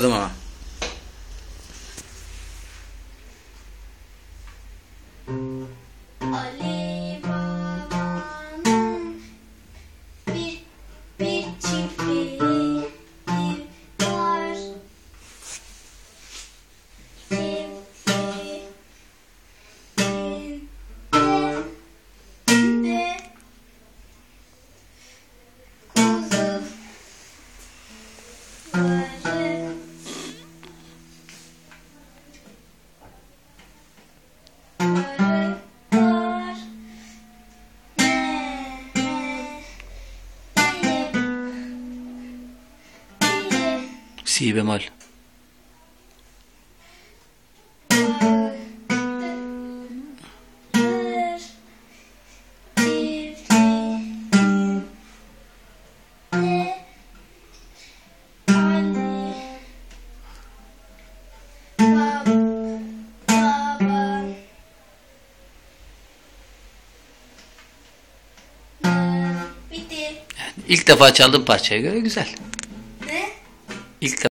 Gördüm ama. Ali Baba'nın bir çiftliği var. Çiftliğinde kuzuları var. Si bemol. Bitti. İlk defa çaldığım parçaya göre güzel. Ne? İlk